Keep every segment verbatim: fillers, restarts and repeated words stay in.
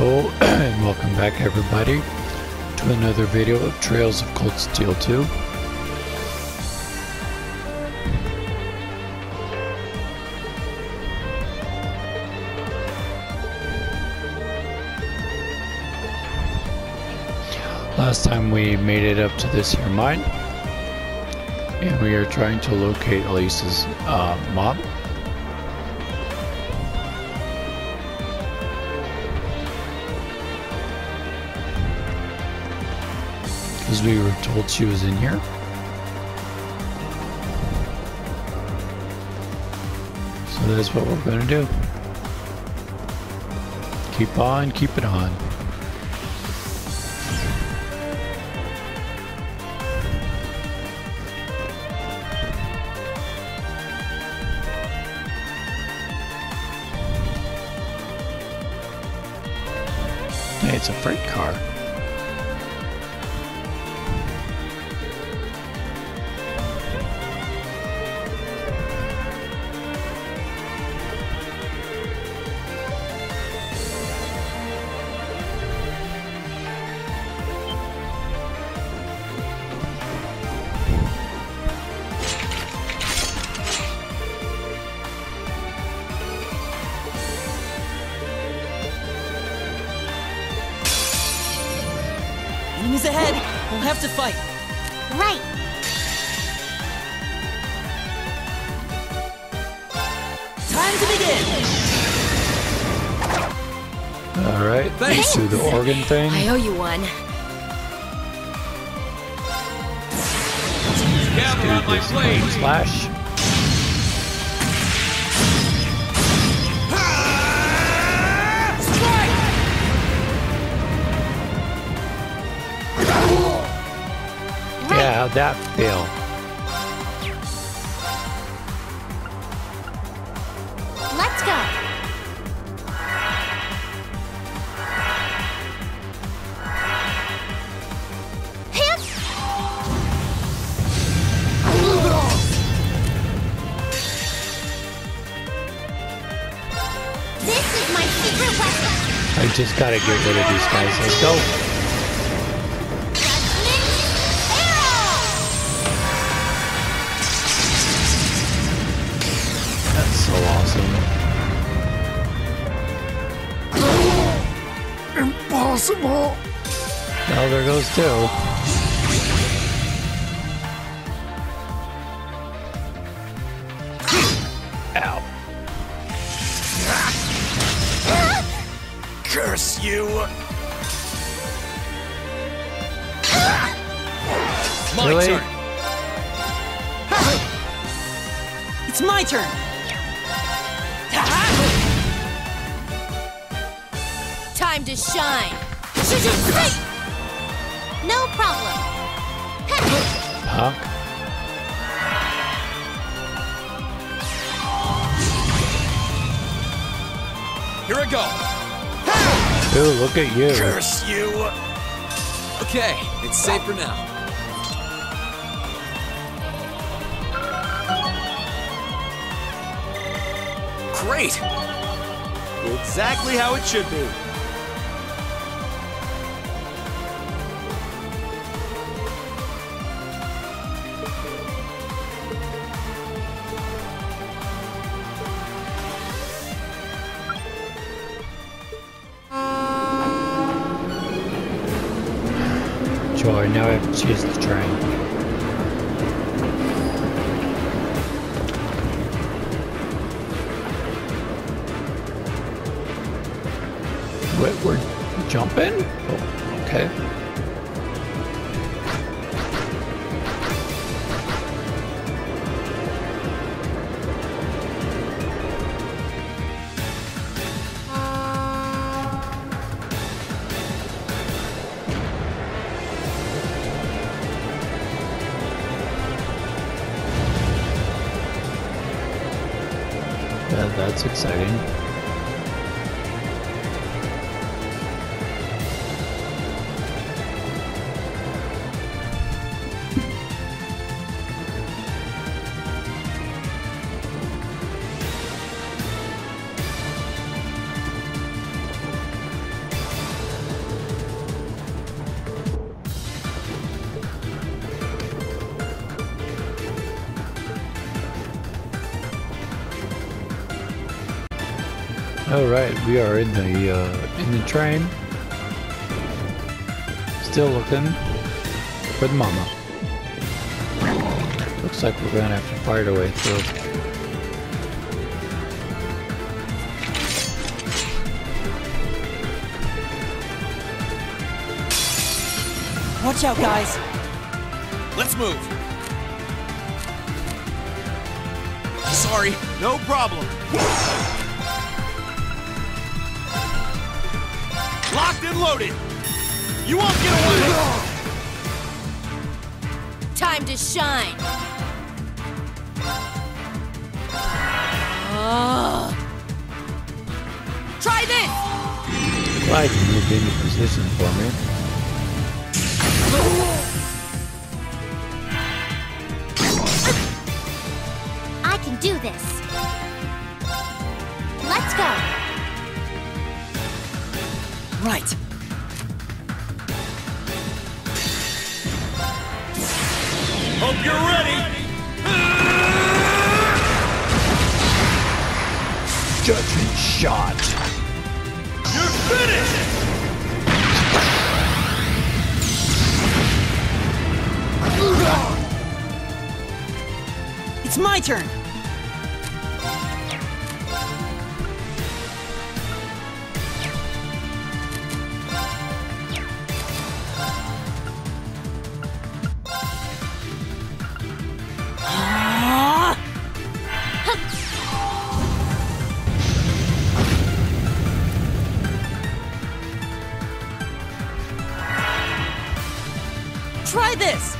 Hello and welcome back everybody to another video of Trails of Cold Steel two. Last time we made it up to this here mine and we are trying to locate Elise's uh, mom. Because we were told she was in here. So that's what we're going to do. Keep on, keep it on. Hey, it's a freight car. Enemies ahead! We'll have to fight! Right! Time to begin! Alright, let's do the organ thing. I owe you one. Let's do this flame slash. Yeah, how'd that feel? Let's go. Hip. This is my secret weapon. I just gotta get rid of these guys. Let's go. So awesome. Impossible! Oh, there goes two. Ow. Curse you! My Really? turn! It's my turn! Time to shine. No problem. Huh? Here I go! Ooh, look at you. Curse you! Okay, it's safe for now. Great! Exactly how it should be. Joy, now I have to chase the train. Wait, we're jumping? Oh, okay. Yeah, that's exciting. All right, we are in the uh, in the train. Still looking for the mama. Looks like we're gonna have to fight our way through. Watch out, guys. Let's move. Sorry, no problem. Locked and loaded. You won't get away. Time to shine. Ugh. Try this. Glad you moved into position for me. I can do this. Let's go. Right. Hope you're ready. Judgment shot. You're finished. It's my turn. Try this!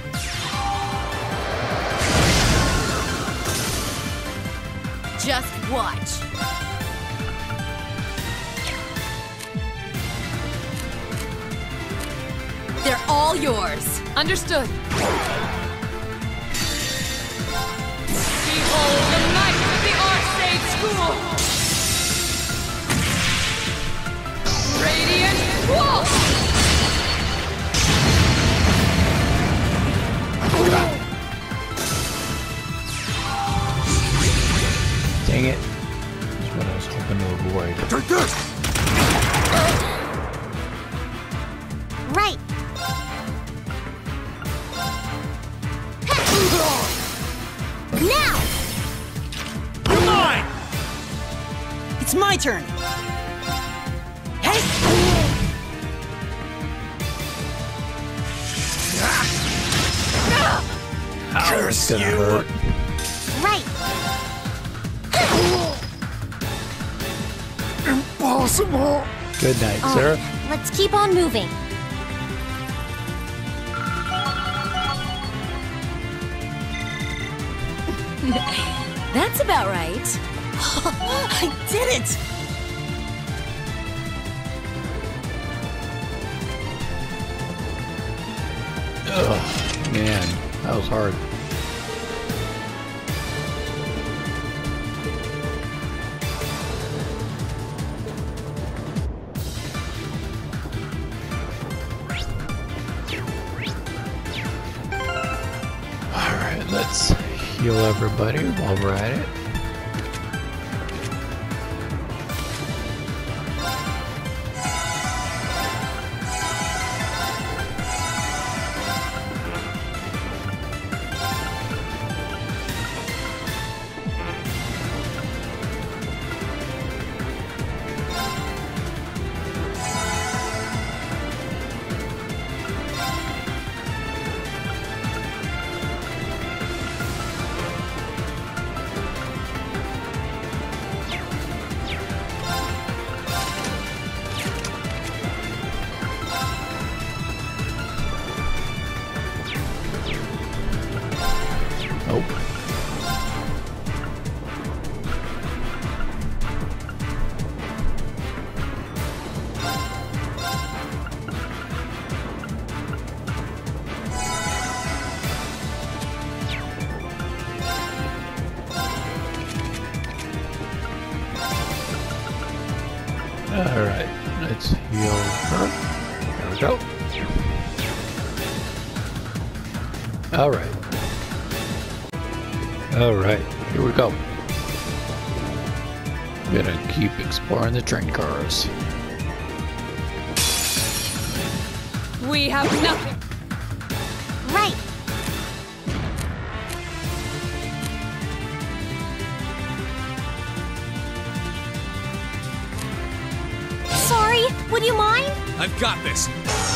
Just watch. They're all yours. Understood. Behold the might of the Arcade School! Radiant Wolf! Dang it. That's what I was hoping to avoid. Take this! Right. Now! You're mine! It's my turn. Hey! It's gonna hurt. Right. Impossible! Good night, All sir. right, let's keep on moving. That's about right. I did it! Ugh, man, that was hard. Alright, let's heal everybody while we're at it. Nope. Alright, let's heal her. There we go. Alright. Alright, here we go. gonna keep exploring the train cars. We have nothing. Right. Sorry, would you mind? I've got this.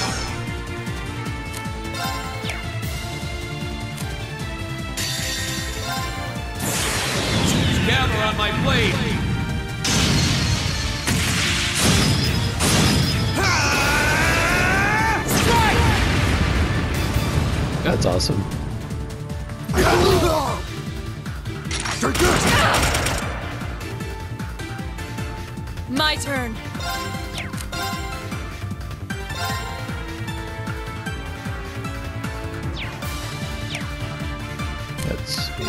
Gather on my blade. That's awesome. Take this! My turn. Let's see.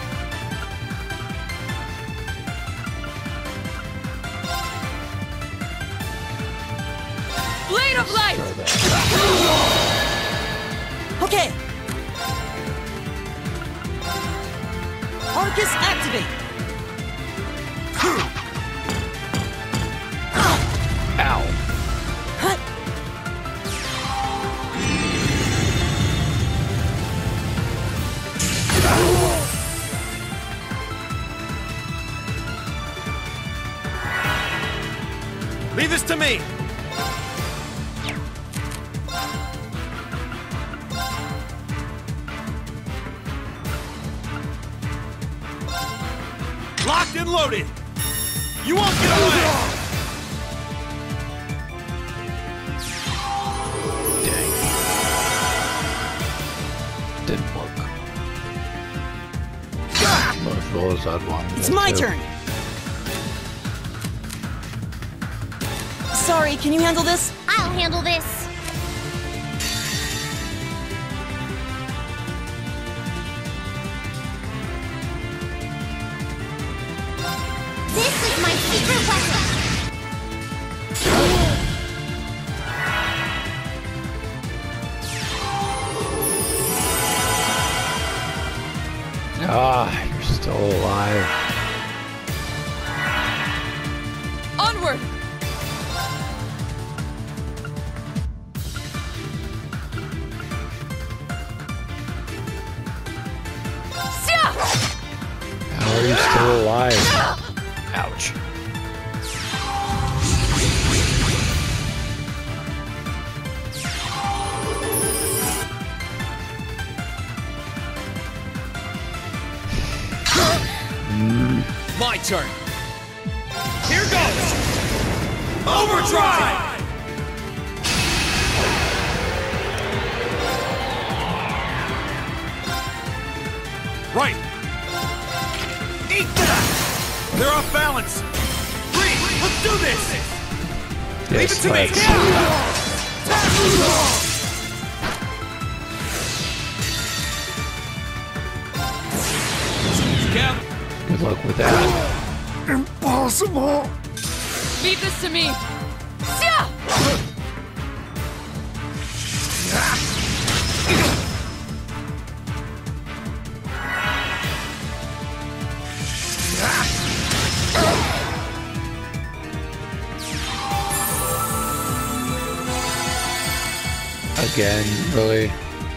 Blade of light. Try that. Okay. Arcus activate. Ow. Hut. Leave this to me. Locked and loaded. You won't get away. Dang. Didn't work. Not as well as I'd want. It's my turn. Sorry, can you handle this? I'll handle this. This is my secret weapon. Ah, you're still alive. Onward. Sia! How are you still alive? Ouch. My turn. Here goes. Overdrive. Right. Eat that. They're off balance. Three. Let's do this. Leave it Yes, to me. Cap. good luck with that. Impossible! Leave this to me. Sia! Again, really?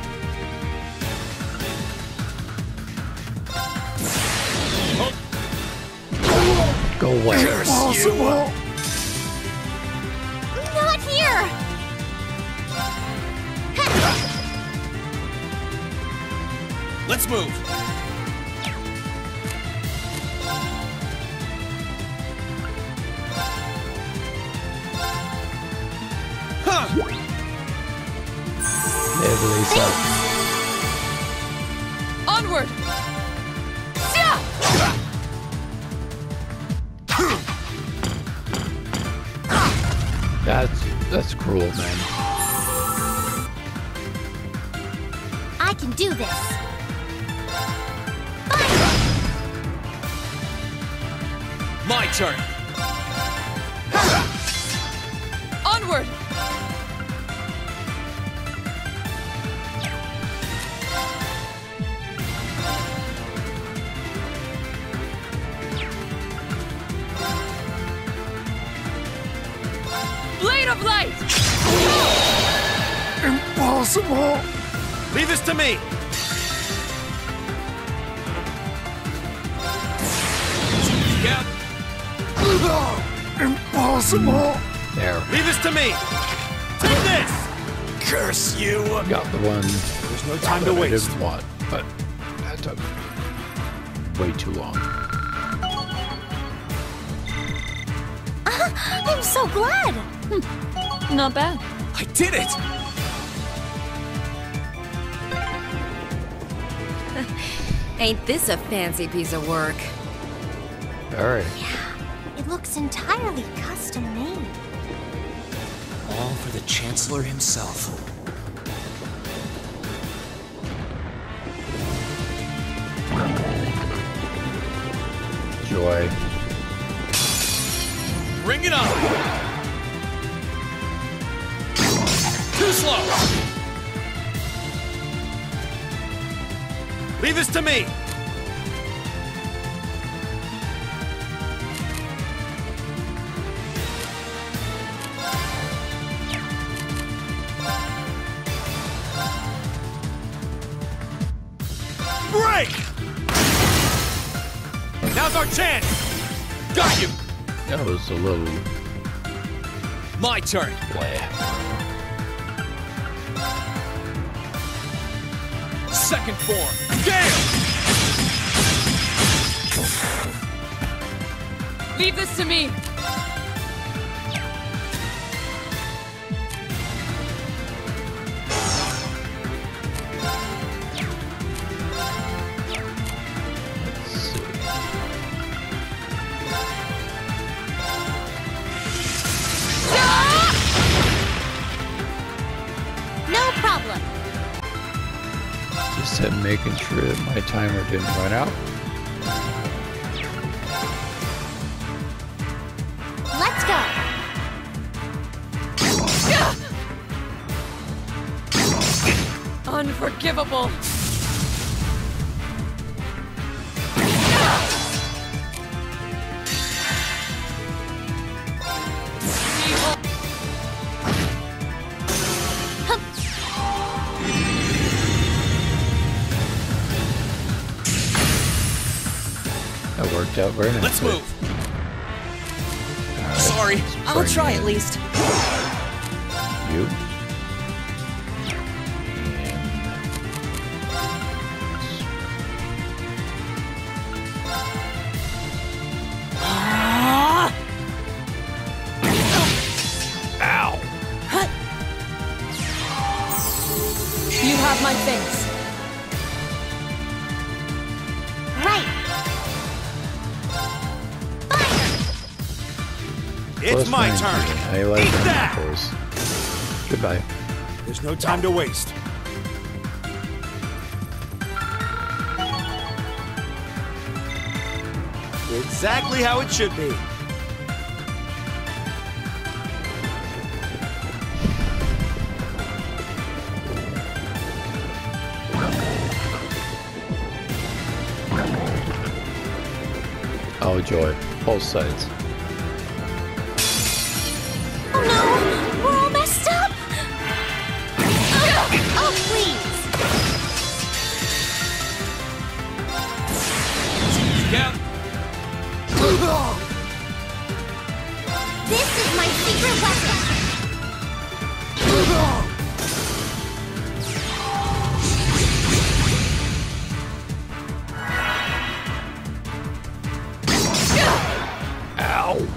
Go away. Impossible! Not here! Let's move. Huh. Never release up. Onward. Sia! That's that's cruel, man. I can do this. My turn. Onward. Blade of light! Impossible! Leave this to me! Scout! Impossible! There. Leave this to me! Take this! Curse you! Got the one There's no time that to I waste. didn't want, but that took way too long. I'm so glad! Not bad. I did it! Ain't this a fancy piece of work? Alright. It looks entirely custom made. All for the Chancellor himself. Joy. Bring it on! Too slow! Leave this to me! Break! Now's our chance! Got you! That was a little My turn! blah. Second form! Gale! Leave this to me! Let's see. No problem. Just said making sure that my timer didn't run out. Let's go. Unforgivable! That worked out very nicely. Let's move! Alright, Sorry. let's I'll bring try in at least. You. Ah! Ow! Hut. You have my thanks. Right. It's Close my range turn! meeting. I like Eat them that! apples. Goodbye. There's no time to waste. Exactly how it should be. Oh joy. Both sides. Oh no! We're all messed up! Oh, oh please! Scout! This is my secret weapon! Ow!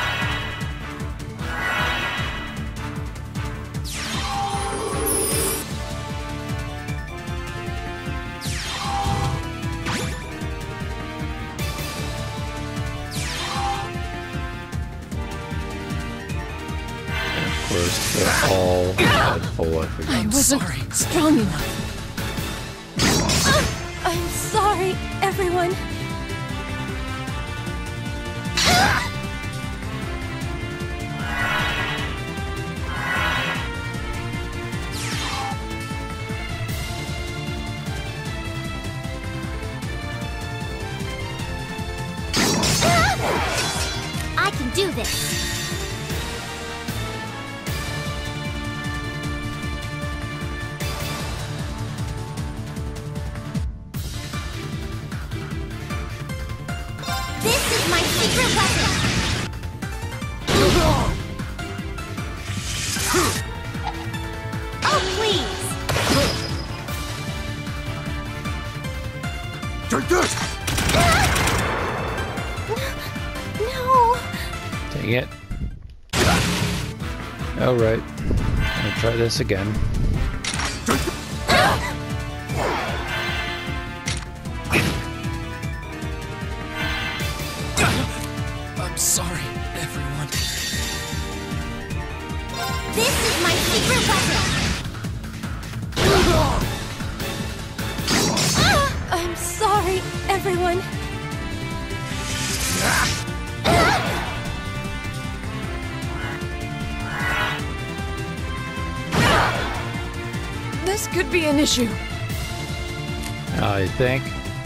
Of course, they're all at full effort. I wasn't strong enough. I'm sorry, everyone. I can do this. Alright. I'll try this again. I'm sorry, everyone. This is my secret weapon! I'm sorry, everyone. This could be an issue. I think.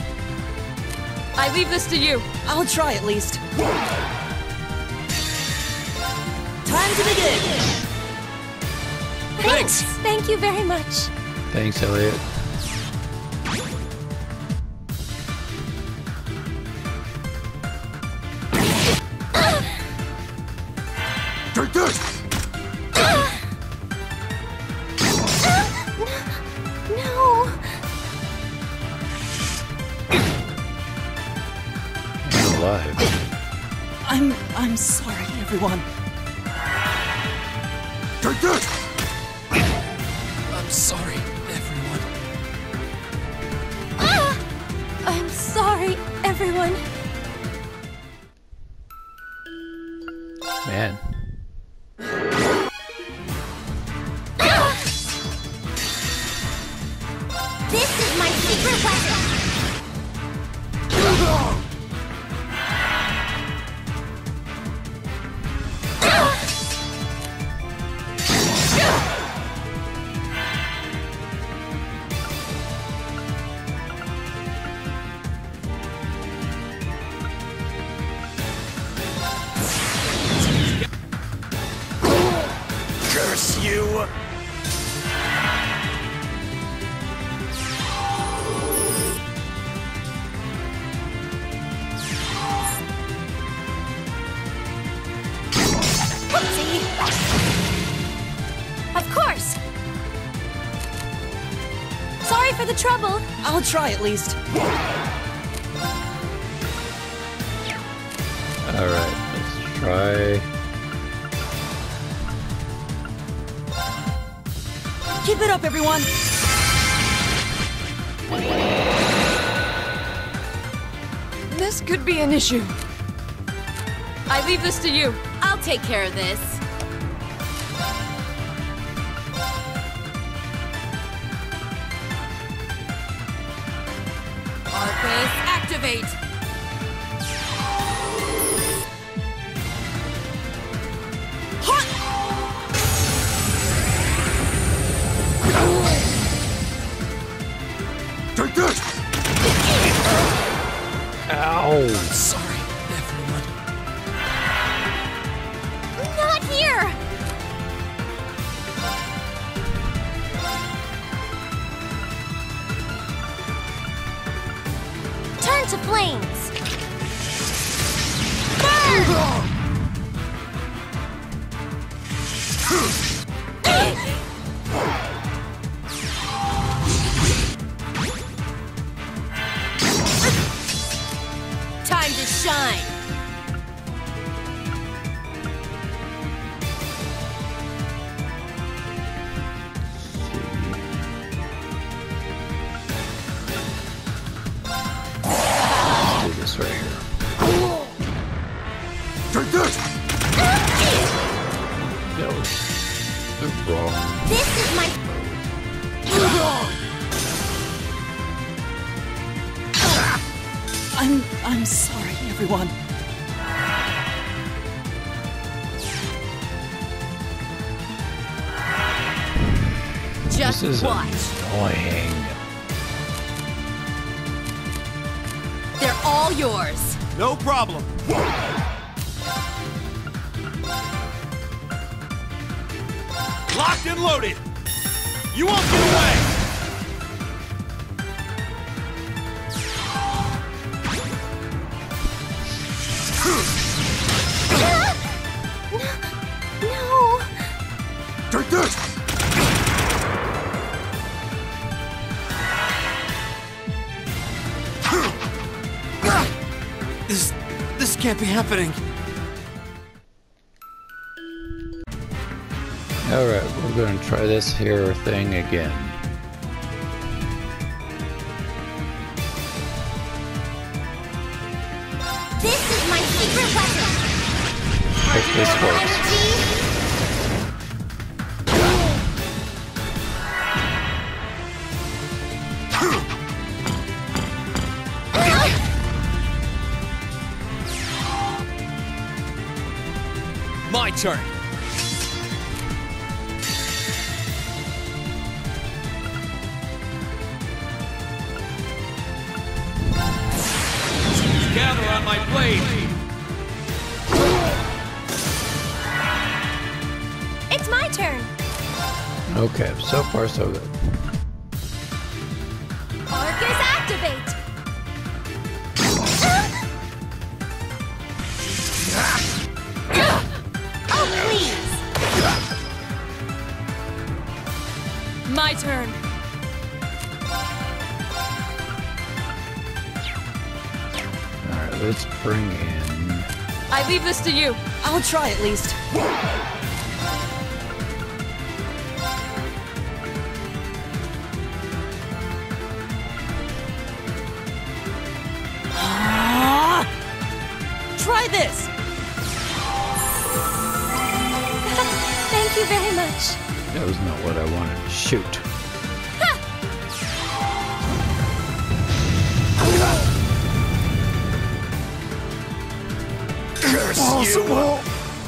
I leave this to you. I'll try at least. Time to begin. Thanks! Thank you very much. Thanks, Elliot. Take this! No! I'm alive. I'm I'm sorry, everyone. Take this! I'm sorry, everyone. I'm sorry, everyone. Man. This is my secret weapon! Curse you! Whoopsie! Of course! Sorry for the trouble. I'll try at least. Alright, let's try. Keep it up, everyone. This could be an issue. I leave this to you. I'll take care of this. Arcus, activate! Take this! Ow! Sorry, everyone. Not here! Turn to flames! Burn! Time to shine! Let's do this right here. Take this! That was wrong. This is my... I'm I'm sorry, everyone. Just This is watch. annoying. They're all yours. No problem. Locked and loaded. You won't get away. No! Take this! This, this can't be happening. Alright, we're gonna try this here thing again. This is my secret weapon. Hope this works. Energy. My turn. Gather on my blade. It's my turn. Okay, so far so good. Arcus activate. Oh, please. My turn. Alright, let's bring in... I leave this to you. I'll try at least. Ah! Try this. Thank you very much. That was not what I wanted. Shoot. Possible.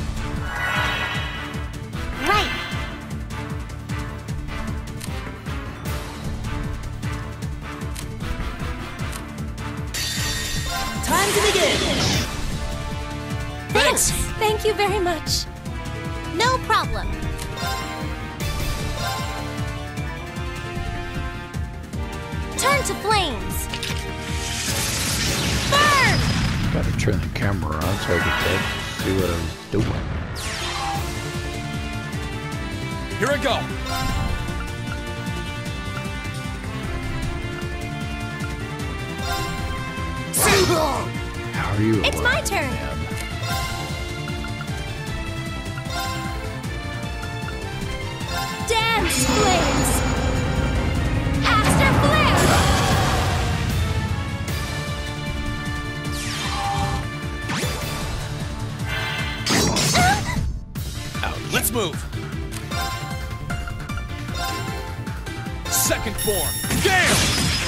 Right. Time to begin. Thanks. Thank you very much. No problem. Turn to flames. Burn! Gotta turn the camera on so I could see what I was doing. Here I go. How are you? It's my alive, turn. man? Dance flames. Aster flare. Ouch. Let's move. Second form. Gale!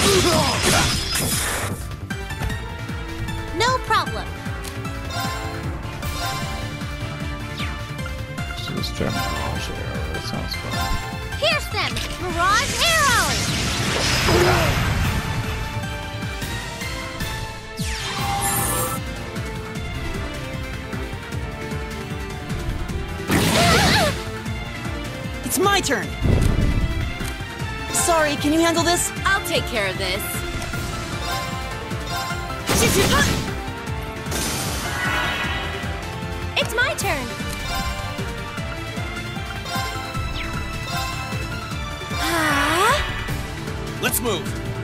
No problem. So let's try Mirage Arrow. That sounds fun. Pierce them. Mirage arrows. It's my turn. Sorry, can you handle this? I'll take care of this. It's my turn. Ah, Let's move.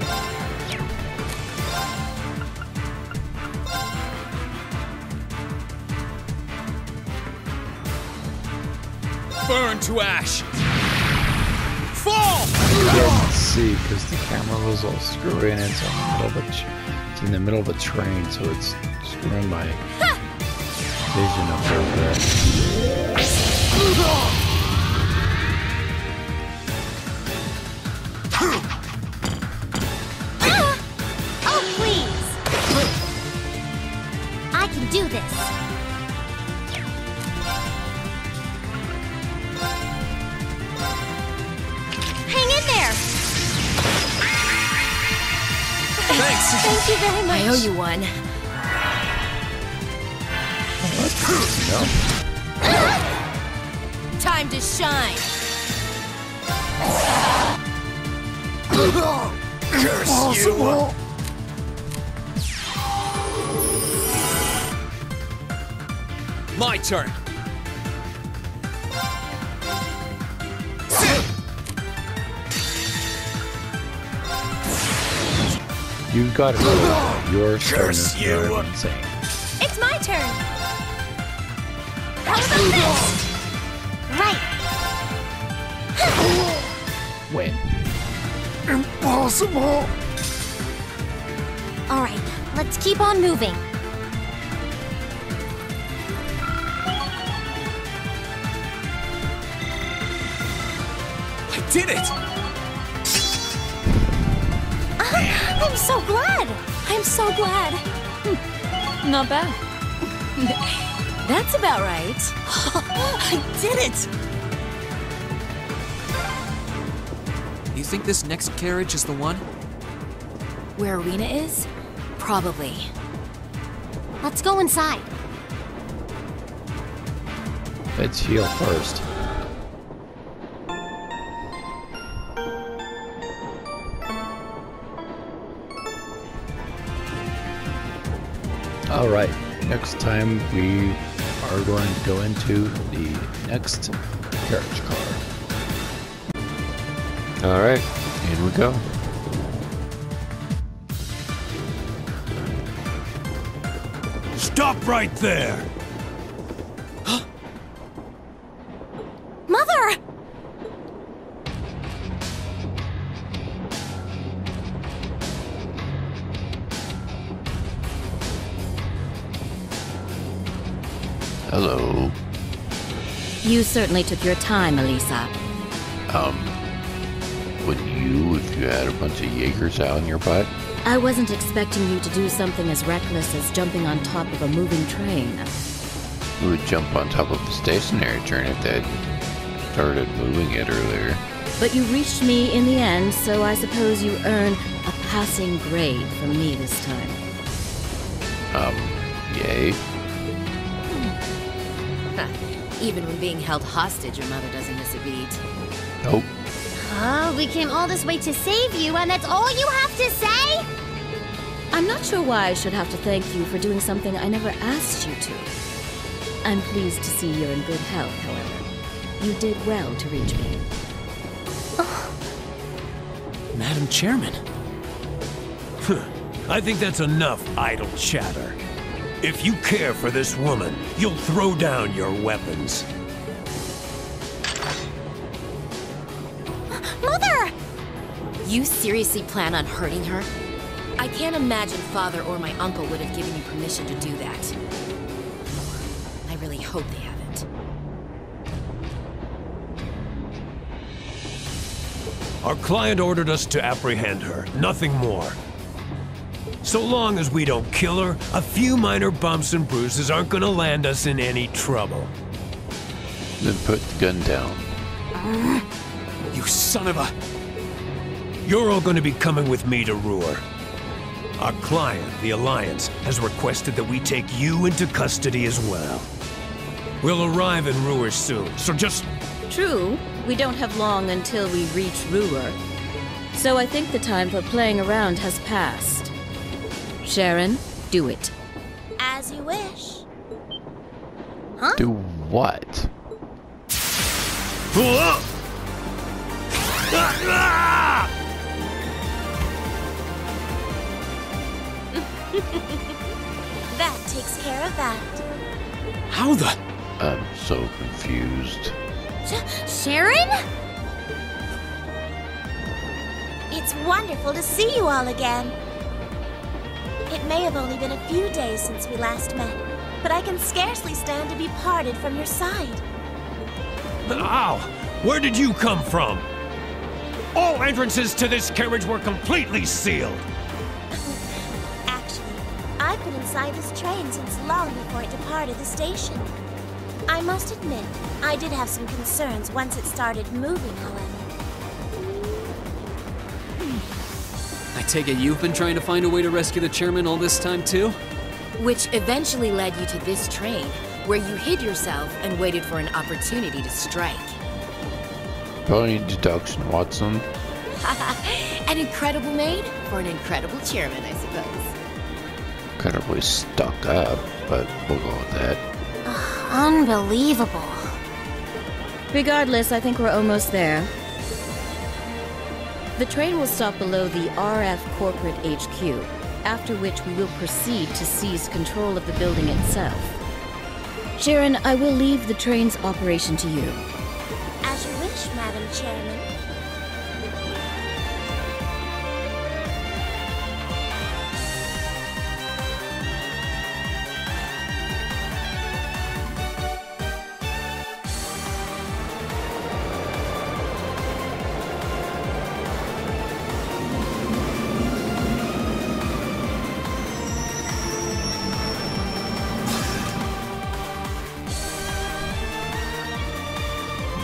Burn to ash. Fall! Couldn't see because the camera was all screwy and it's in the middle of a ch- it's in the middle of a train, so it's screwing my vision up over there. oh, please. I can do this. Hang in there. Thanks. Thank you very much. I owe you one. No? Time to shine. Curse Possible. you! My turn. You got it. You're starting Curse to you. drive insane. It's my turn. How about this? Right. Impossible! Alright, let's keep on moving. I did it! I'm so glad! I'm so glad. Hmm. Not bad. That's about right. I did it! You think this next carriage is the one? Where Arena is? Probably. Let's go inside. Let's heal first. Alright, next time we are going to go into the next carriage car. Alright, in we go. Stop right there! Mother! Hello. You certainly took your time, Elisa. Um, wouldn't you if you had a bunch of Jaegers out in your butt? I wasn't expecting you to do something as reckless as jumping on top of a moving train. We would jump on top of a stationary train if they had started moving it earlier. But you reached me in the end, so I suppose you earn a passing grade from me this time. Um, yay. Even when being held hostage, your mother doesn't miss a beat. Nope. Oh, we came all this way to save you, and that's all you have to say? I'm not sure why I should have to thank you for doing something I never asked you to. I'm pleased to see you're in good health, however. You did well to reach me. Madam Chairman. I think that's enough idle chatter. If you care for this woman, you'll throw down your weapons. Mother! You seriously plan on hurting her? I can't imagine Father or my uncle would have given you permission to do that. I really hope they haven't. Our client ordered us to apprehend her, nothing more. So long as we don't kill her, a few minor bumps and bruises aren't gonna land us in any trouble. Then put the gun down. You son of a... You're all gonna be coming with me to Ruhr. Our client, the Alliance, has requested that we take you into custody as well. We'll arrive in Ruhr soon, so just... True, we don't have long until we reach Ruhr. So I think the time for playing around has passed. Sharon, do it. As you wish. Do what? That takes care of that. How the... I'm so confused. Sh- Sharon? It's wonderful to see you all again. It may have only been a few days since we last met, but I can scarcely stand to be parted from your side. Ow! Where did you come from? All entrances to this carriage were completely sealed. Actually, I've been inside this train since long before it departed the station. I must admit, I did have some concerns once it started moving, however. I take it you've been trying to find a way to rescue the chairman all this time, too? Which eventually led you to this train, where you hid yourself and waited for an opportunity to strike. Pony deduction, Watson. An incredible maid for an incredible chairman, I suppose. Incredibly stuck up, but we'll go with that. Unbelievable. Regardless, I think we're almost there. The train will stop below the R F corporate H Q, after which we will proceed to seize control of the building itself. Sharon, I will leave the train's operation to you. As you wish, Madam Chairman.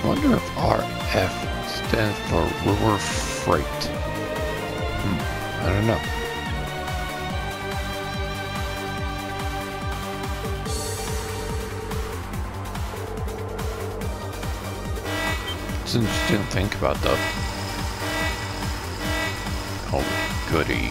I wonder if R F stands for Ruhr Freight. Hmm, I don't know. It's interesting to think about, though. Oh, goody.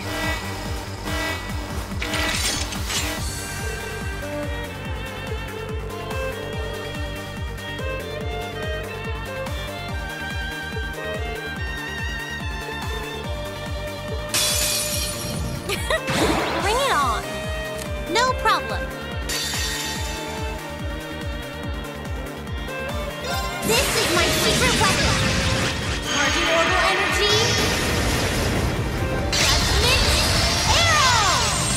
Bring it on. No problem. This is my secret weapon. Charging orbital energy. Judgment arrow.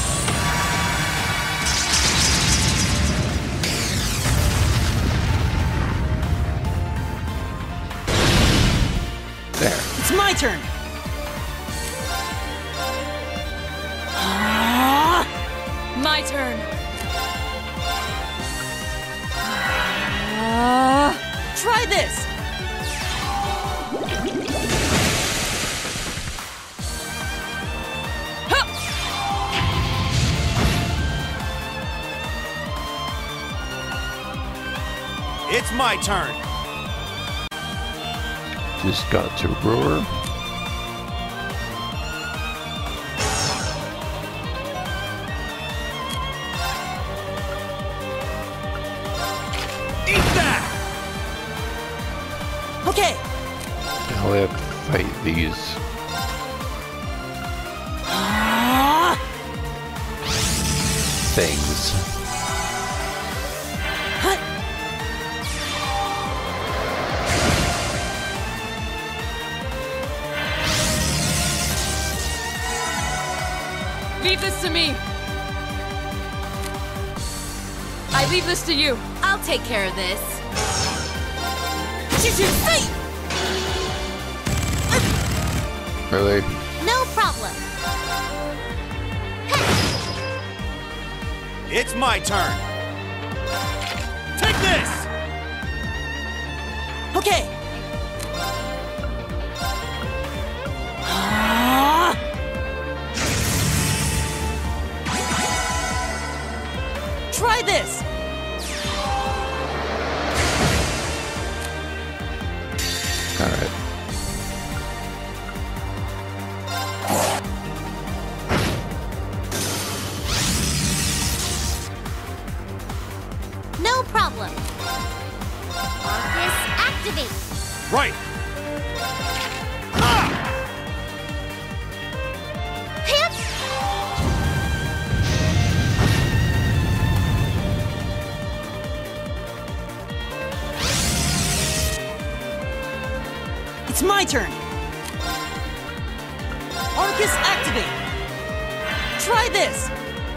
There. It's my turn. My turn. Uh, Try this. It's my turn. Just got to Ruhr. Eat that! Okay. Now we have to fight these. Things. Hut. leave this to me. I leave this to you. I'll take care of this. Really? No problem. It's my turn. Take this! Okay. Try this. All right. No problem. Marcus, activate. Right. Ah! Hip. It's my turn. Arcus, activate. Try this.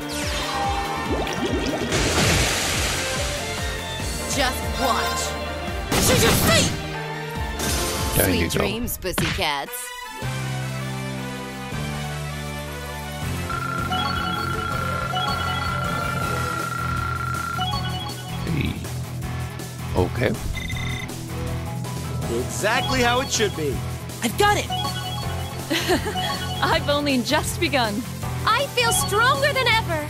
Just watch. There you Sweet go. dreams, pussycats. Hey. Okay. Exactly how it should be. I've got it. I've only just begun. I feel stronger than ever.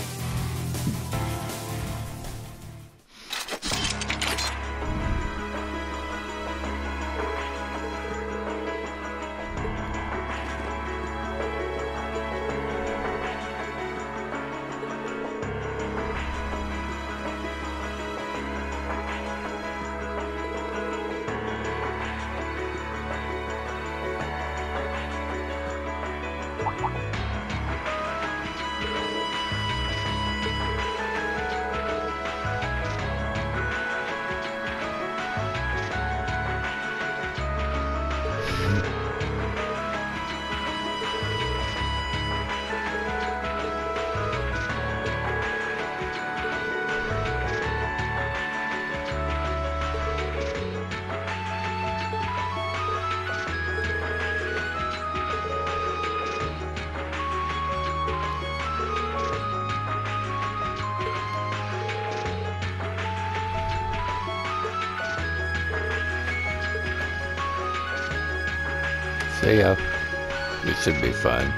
See ya. It should be fun.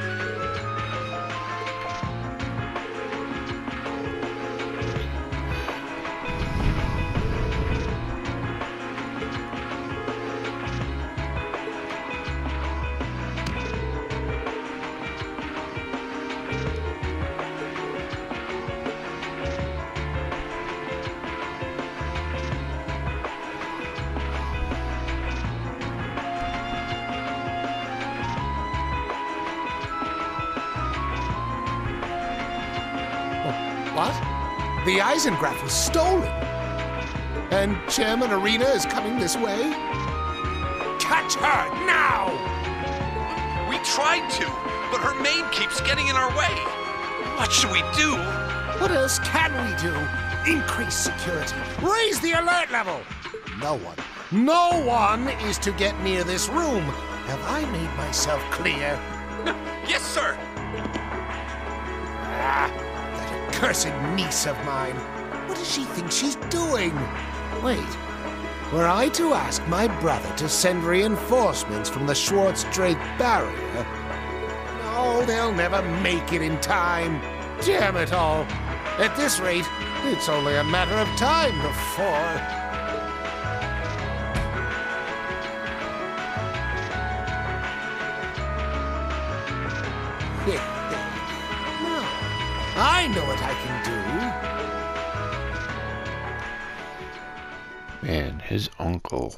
What? The Eisengraph was stolen? And Chairman Arena is coming this way? Catch her, now! We tried to, but her maid keeps getting in our way. What should we do? What else can we do? Increase security. Raise the alert level. No one, no one is to get near this room. Have I made myself clear? Yes, sir. Ah, that accursed niece of mine. What does she think she's doing? Wait, were I to ask my brother to send reinforcements from the Schwartz-Drake barrier? No, they'll never make it in time. Damn it all. At this rate, it's only a matter of time before... No, I know what I can do. Man, his uncle.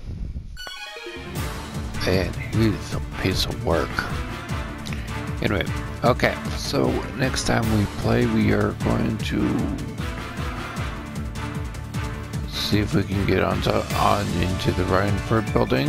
Man, he's a piece of work. Anyway, okay, so next time we play, we are going to see if we can get onto on into the Reinford building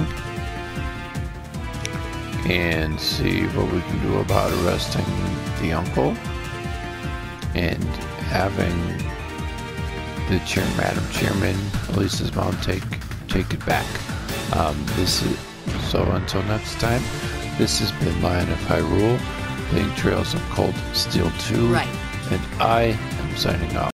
and see what we can do about arresting the uncle and having the chair, Madam Chairman, Elisa's mom, take take it back. Um, this is so. Until next time, this has been Lion of Hyrule, playing Trails of Cold Steel two, Right. and I am signing off.